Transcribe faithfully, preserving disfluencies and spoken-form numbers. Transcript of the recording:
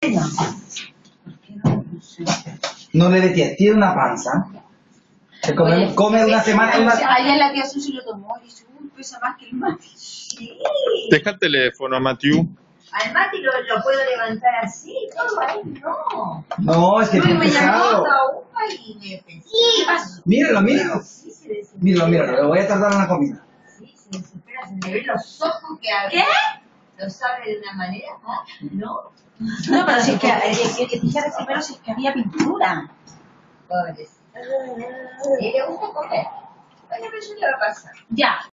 No le decía, tiene una panza. Se come, Oye, come una semana. Una... Ayer la tía Susi lo tomó y dice, uy, pesa más que el Mati. Sí. Deja el teléfono, Matthew. Al Mati lo, lo puedo levantar así, todo ahí, no. No, es que es Uy, me llamó pesado. hasta upa y me pensé. ¿Qué pasó? Míralo, míralo. Sí, se desespera. Míralo, míralo, le voy a tardar en la comida. Sí, se desespera, se le ven los ojos que abre. ¿Qué? Los abre de una manera, ¿ah? ¿No? No, pero si es que, es que fíjate primero si es que había pintura. Pobrecito. Y le gusta comer. Bueno, pero eso le va a pasar. Ya.